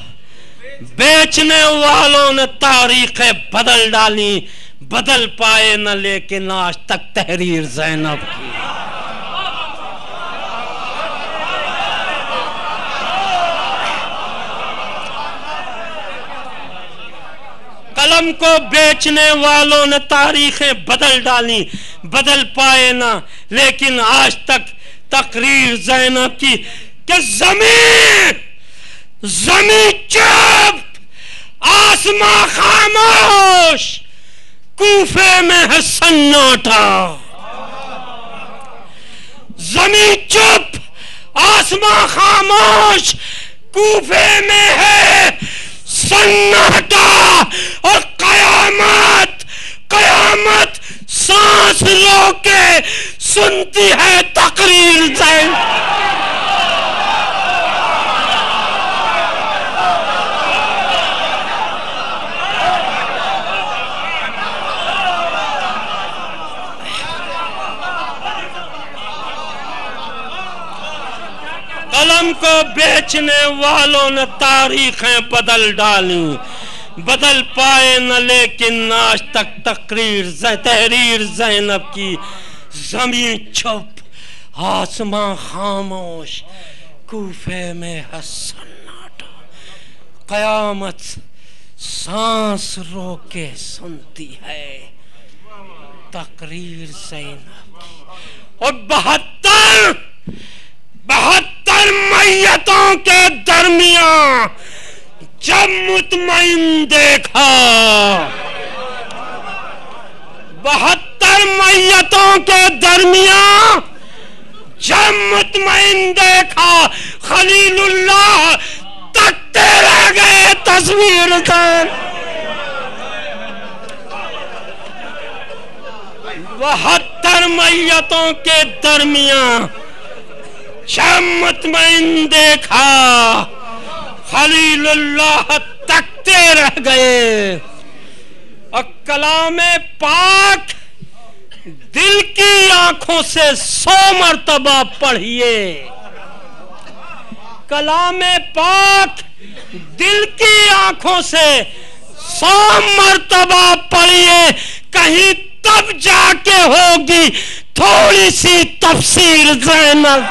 بیچنے والوں نے تاریخیں بدل ڈالی, بدل پائے نہ لیکن آج تک تحریر زینب کی. قلم کو بیچنے والوں نے تاریخیں بدل ڈالی, بدل پائے نہ لیکن آج تک تقریر زینب کی. کہ زمین زمین چپ, آسمان خاموش, کوفے میں ہے سناٹا. زمین چپ, آسمان خاموش, کوفے میں ہے سناٹا. اور قیامت قیامت سانس رو کے سنتی ہے تقریر زینب. قلم کو بیچنے والوں نے تاریخیں بدل ڈالی, بدل پائے نہ لیکن آج تک تقریر تحریر زینب کی. زمین چپ, آسمان خاموش, کوفے میں ہے سناٹا. قیامت سانس رو کے سنتی ہے تقریر زینب کی. اور بہتر بہتر میتوں کے درمیان جب مطمئن دیکھا, بہتر میتوں کے درمیان جب مطمئن دیکھا, خلیل اللہ تکتے رہ گئے تصویر کا. بہتر میتوں کے درمیان جب مطمئن دیکھا, خلیل اللہ تکتے رہ گئے. اور کلام پاک دل کی آنکھوں سے سو مرتبہ پڑھیے. کلام پاک دل کی آنکھوں سے سو مرتبہ پڑھیے, کہیں تب جا کے ہوگی تھوڑی سی تفسیر زینب.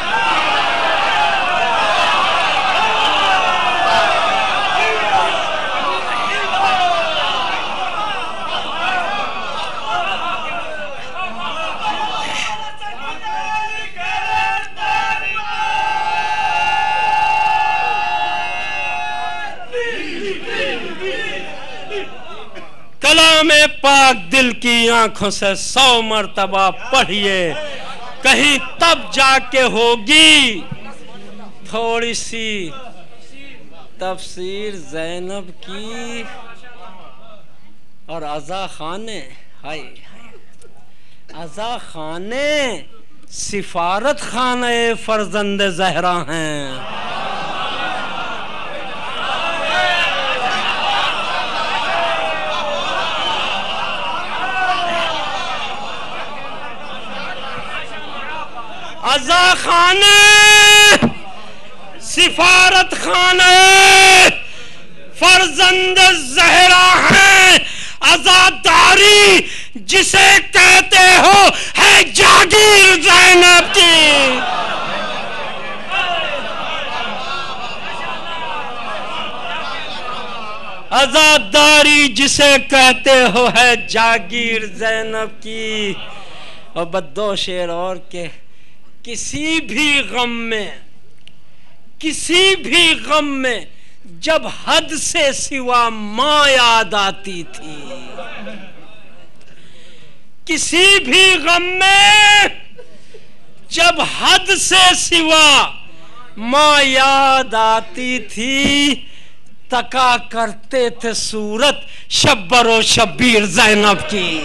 کلام پاک دل کی آنکھوں سے سو مرتبہ پڑھیے, کہیں تب جا کے ہوگی تھوڑی سی تفسیر زینب کی. اور عزا خانے, ہائے عزا خانے سفارت خانہ فرزند زہرا ہیں. عزا خانے سفارت خانے فرزند زہرا ہیں. عزاداری جسے کہتے ہو ہے جاگیر زینب کی. عزاداری جسے کہتے ہو ہے جاگیر زینب کی. اور بدو شعر اور کے کسی بھی غم میں کسی بھی غم میں جب حد سے سوا ماں یاد آتی تھی, کسی بھی غم میں جب حد سے سوا ماں یاد آتی تھی, تکا کرتے تھے صورت شبر و شبیر زینب کی.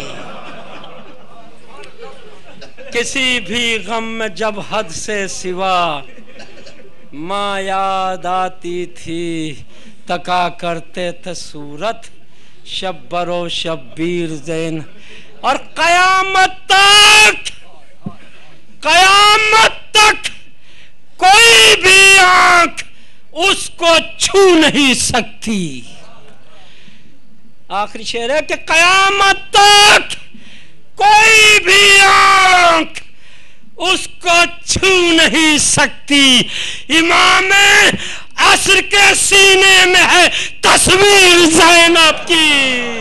کسی بھی غم میں جب حد سے سوا ماں یاد آتی تھی, تکا کرتے تھے صورت شبر و شبیر زین. اور قیامت تک तक कयामत तक कोई भी आंख उसको छू नहीं सकती। आखिरी शेर है कि कयामत तक कोई भी आंख उसको छू नहीं सकती। इमाम असर के सीने में है तस्वीर ज़ैनब की।